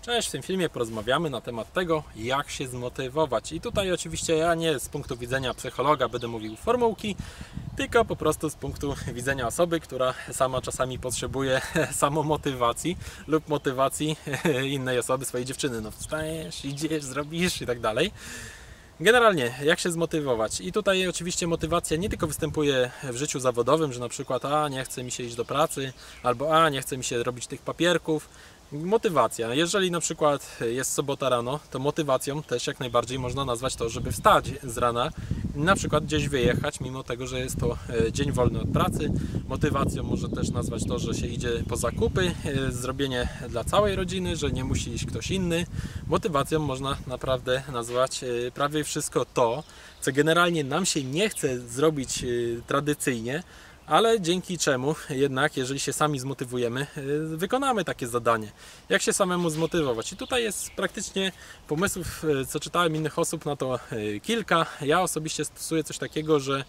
Cześć, w tym filmie porozmawiamy na temat tego, jak się zmotywować. I tutaj oczywiście ja nie z punktu widzenia psychologa będę mówił formułki, tylko po prostu z punktu widzenia osoby, która sama czasami potrzebuje samomotywacji lub motywacji innej osoby, swojej dziewczyny. No wstajesz, idziesz, zrobisz i tak dalej. Generalnie, jak się zmotywować? I tutaj oczywiście motywacja nie tylko występuje w życiu zawodowym, że na przykład nie chce mi się iść do pracy, albo nie chce mi się robić tych papierków. Motywacja. Jeżeli na przykład jest sobota rano, to motywacją też jak najbardziej można nazwać to, żeby wstać z rana i na przykład gdzieś wyjechać, mimo tego, że jest to dzień wolny od pracy. Motywacją może też nazwać to, że się idzie po zakupy, zrobienie dla całej rodziny, że nie musi iść ktoś inny. Motywacją można naprawdę nazwać prawie wszystko to, co generalnie nam się nie chce zrobić tradycyjnie, ale dzięki czemu jednak, jeżeli się sami zmotywujemy, wykonamy takie zadanie. Jak się samemu zmotywować? I tutaj jest praktycznie pomysłów, co czytałem innych osób, na to kilka. Ja osobiście stosuję coś takiego, że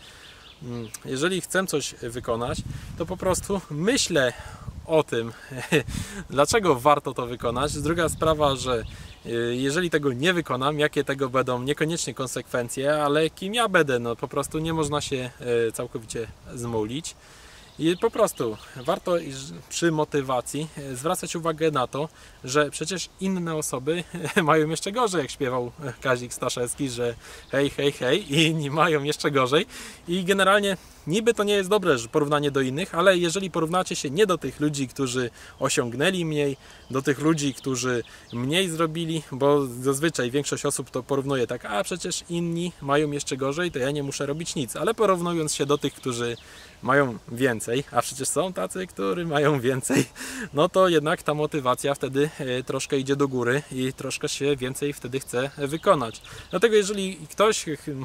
jeżeli chcę coś wykonać, to po prostu myślę o tym, dlaczego warto to wykonać. Druga sprawa, że jeżeli tego nie wykonam, jakie tego będą niekoniecznie konsekwencje, ale kim ja będę, no po prostu nie można się całkowicie zmulić. I po prostu warto przy motywacji zwracać uwagę na to, że przecież inne osoby mają jeszcze gorzej, jak śpiewał Kazik Staszewski, że hej, hej, hej, i inni mają jeszcze gorzej. I generalnie niby to nie jest dobre porównanie do innych, ale jeżeli porównacie się nie do tych ludzi, którzy osiągnęli mniej, do tych ludzi, którzy mniej zrobili, bo zazwyczaj większość osób to porównuje tak, przecież inni mają jeszcze gorzej, to ja nie muszę robić nic, ale porównując się do tych, którzy mają więcej, a przecież są tacy, którzy mają więcej, no to jednak ta motywacja wtedy troszkę idzie do góry i troszkę się więcej wtedy chce wykonać. Dlatego jeżeli ktoś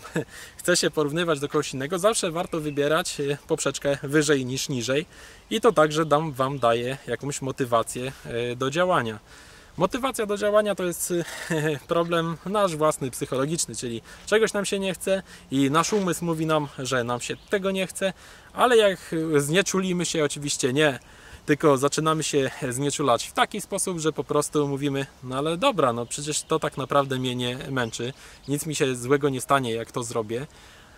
chce się porównywać do kogoś innego, zawsze warto wybierać poprzeczkę wyżej niż niżej i to także Wam daje jakąś motywację do działania. Motywacja do działania to jest problem nasz własny, psychologiczny, czyli czegoś nam się nie chce i nasz umysł mówi nam, że nam się tego nie chce, ale jak znieczulimy się, oczywiście nie, tylko zaczynamy się znieczulać w taki sposób, że po prostu mówimy, no ale dobra, no przecież to tak naprawdę mnie nie męczy, nic mi się złego nie stanie, jak to zrobię.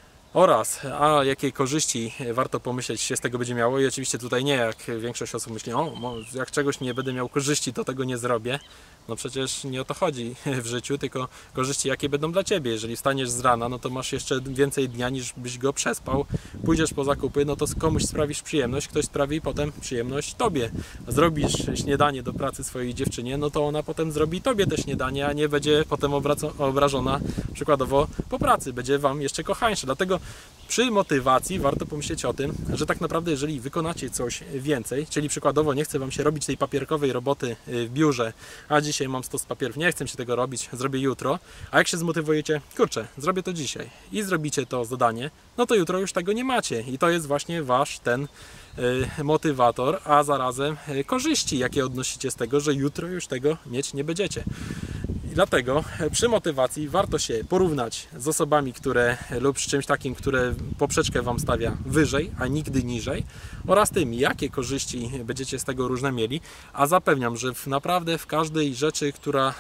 Oraz, jakie korzyści warto pomyśleć się z tego będzie miało i oczywiście tutaj nie jak większość osób myśli, jak czegoś nie będę miał korzyści, to tego nie zrobię. No przecież nie o to chodzi w życiu, tylko korzyści jakie będą dla Ciebie. Jeżeli wstaniesz z rana, no to masz jeszcze więcej dnia niż byś go przespał. Pójdziesz po zakupy, no to komuś sprawisz przyjemność, ktoś sprawi potem przyjemność Tobie. Zrobisz śniadanie do pracy swojej dziewczynie, no to ona potem zrobi Tobie te śniadanie, a nie będzie potem obrażona przykładowo po pracy, będzie Wam jeszcze kochańsza. Dlatego przy motywacji warto pomyśleć o tym, że tak naprawdę jeżeli wykonacie coś więcej, czyli przykładowo nie chce Wam się robić tej papierkowej roboty w biurze, a dzisiaj mam stos papierów, nie chcę się tego robić, zrobię jutro, a jak się zmotywujecie, kurczę, zrobię to dzisiaj i zrobicie to zadanie, no to jutro już tego nie macie i to jest właśnie Wasz ten motywator, a zarazem korzyści, jakie odnosicie z tego, że jutro już tego mieć nie będziecie. Dlatego przy motywacji warto się porównać z osobami, lub z czymś takim, które poprzeczkę Wam stawia wyżej, a nigdy niżej oraz tym, jakie korzyści będziecie z tego różne mieli, a zapewniam, że naprawdę w każdej rzeczy, która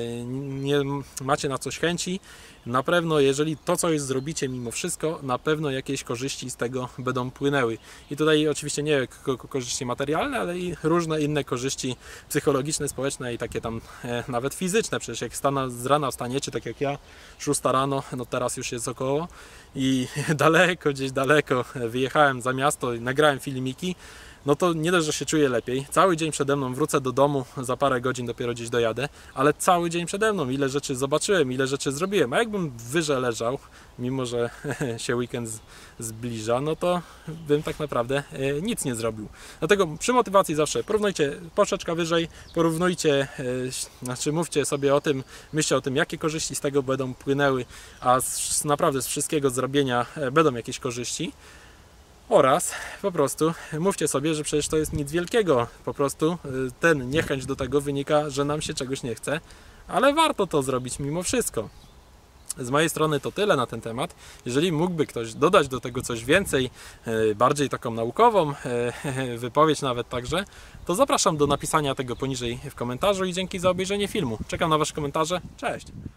nie macie na coś chęci, na pewno jeżeli to coś zrobicie mimo wszystko, na pewno jakieś korzyści z tego będą płynęły. I tutaj oczywiście nie korzyści materialne, ale i różne inne korzyści psychologiczne, społeczne i takie tam nawet fizyczne. Przecież jak z rana wstaniecie, tak jak ja, 6 rano, no teraz już jest około i gdzieś daleko wyjechałem za miasto i nagrałem filmiki, no to nie dość, że się czuję lepiej. Cały dzień przede mną, wrócę do domu, za parę godzin dopiero gdzieś dojadę, ale cały dzień przede mną, ile rzeczy zobaczyłem, ile rzeczy zrobiłem. A jakbym wyżej leżał, mimo że się weekend zbliża, no to bym tak naprawdę nic nie zrobił. Dlatego przy motywacji zawsze porównujcie poprzeczka wyżej, mówcie sobie o tym, myślcie o tym, jakie korzyści z tego będą płynęły, a naprawdę z wszystkiego zrobienia będą jakieś korzyści. Oraz po prostu mówcie sobie, że przecież to jest nic wielkiego. Po prostu ten niechęć do tego wynika, że nam się czegoś nie chce, ale warto to zrobić mimo wszystko. Z mojej strony to tyle na ten temat. Jeżeli mógłby ktoś dodać do tego coś więcej, bardziej taką naukową wypowiedź nawet także, to zapraszam do napisania tego poniżej w komentarzu i dzięki za obejrzenie filmu. Czekam na Wasze komentarze. Cześć!